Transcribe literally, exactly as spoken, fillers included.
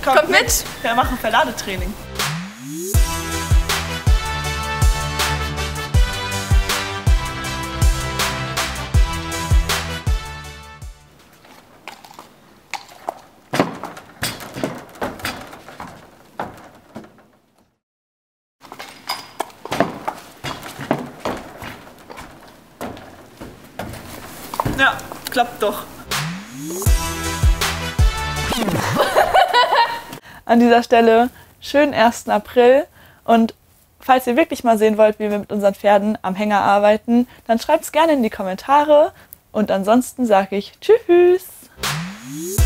Kommt, Kommt mit. mit! Wir machen Verladetraining. Ja, klappt doch. An dieser Stelle schönen ersten April und falls ihr wirklich mal sehen wollt, wie wir mit unseren Pferden am Hänger arbeiten, dann schreibt es gerne in die Kommentare und ansonsten sage ich Tschüss!